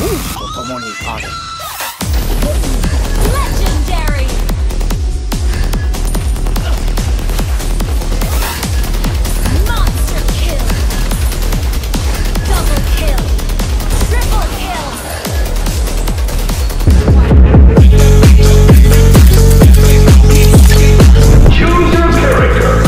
と共にある。 Legendary! Monster kill! Double kill! Triple kill! Choose your character.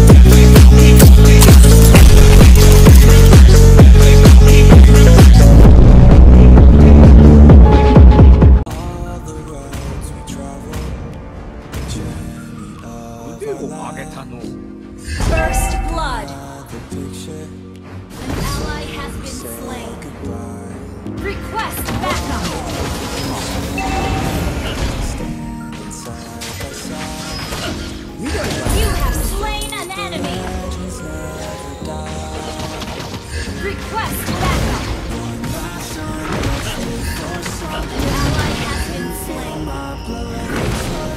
First blood! An ally has been slain. Request backup! You have slain an enemy! Request backup! An ally has been slain.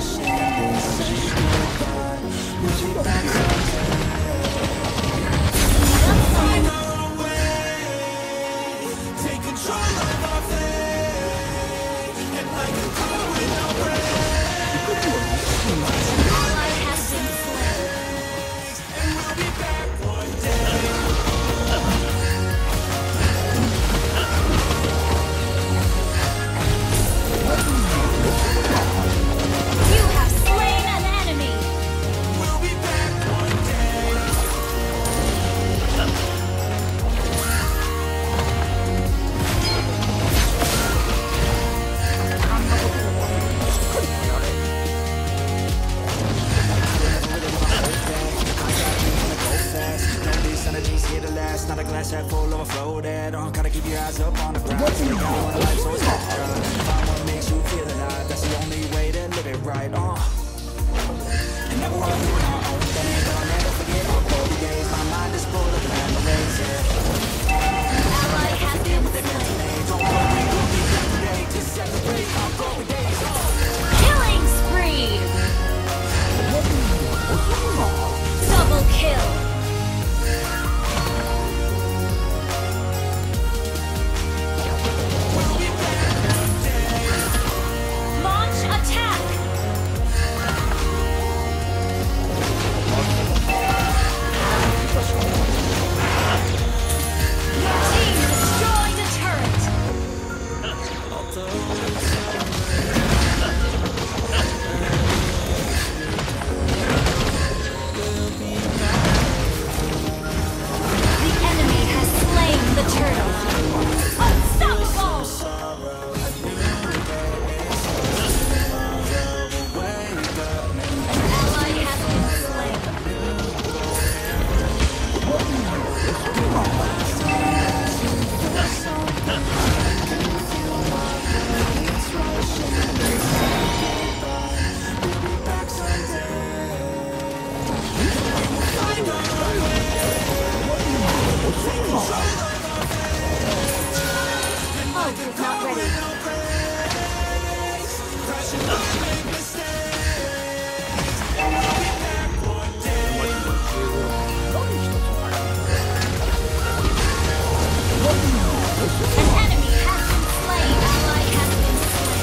Ally has been slain. You have slain an enemy. Not a glass half full overflow that gotta keep your eyes up on the prize. You got one life, so it's hard to try. Find what makes you feel alive. That's the only way to live it right. And never wanna do our own thing, but I'll never forget our glory days. My mind is full of memories. Ally has been slain. Don't worry, we'll be here today to celebrate our glory days. Killing spree. Double kill. Launch attack. Your team destroyed a turret. The enemy has slain the turtle. Unstoppable! An ally has been slain. Oh, it's not ready. An enemy has been slain. Ally has been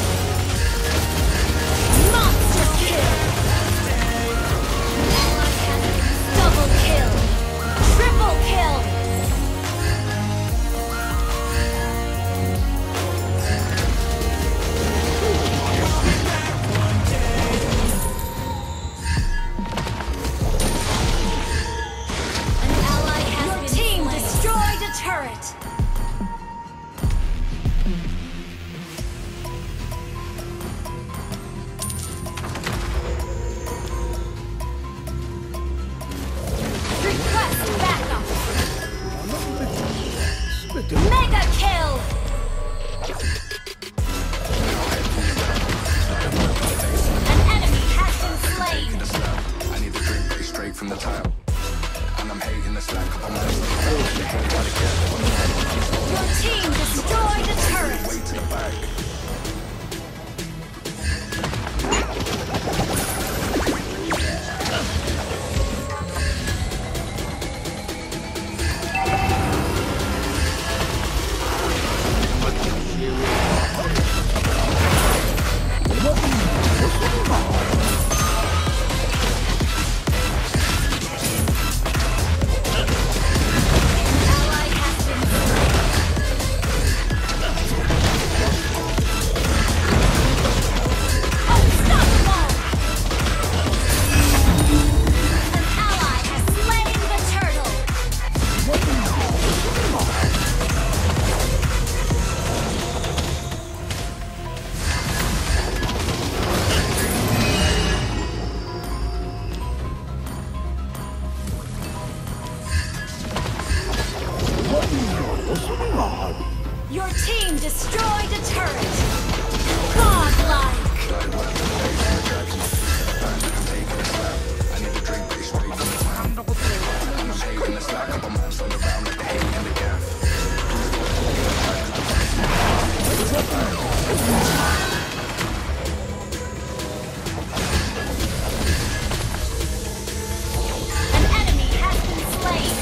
slain. Monster kill. Ally has been double kill. Triple kill. An ally has been slain. Your team destroyed a turret. Request backup. Mega kill. An enemy has been slain. I need the drink straight from the tile. And I'm hating the slack up on my Your team destroyed a turret. way to the back. Your team destroyed a turret. Godlike. An enemy has been slain.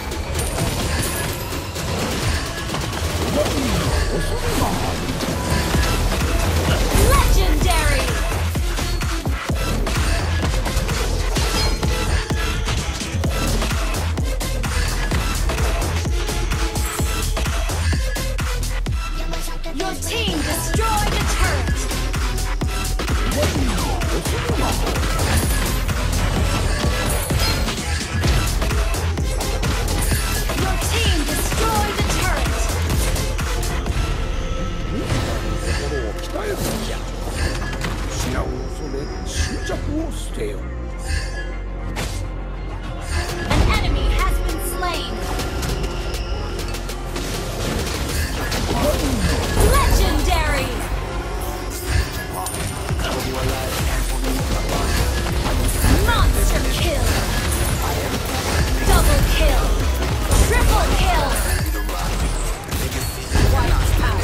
Legendary. Your team destroyed a turret. Your team destroyed a turret. 心を鍛えるのじゃ。死を恐れ執着を捨てよ。 An enemy has been slain. Legendary. Monster kill. Double kill. Triple kill. Wiped out.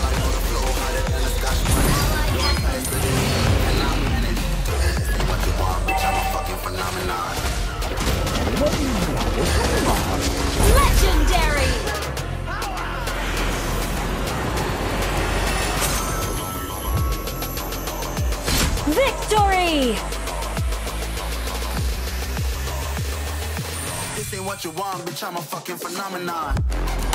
Legendary. Victory! This ain't what you want, bitch, I'm a fucking phenomenon.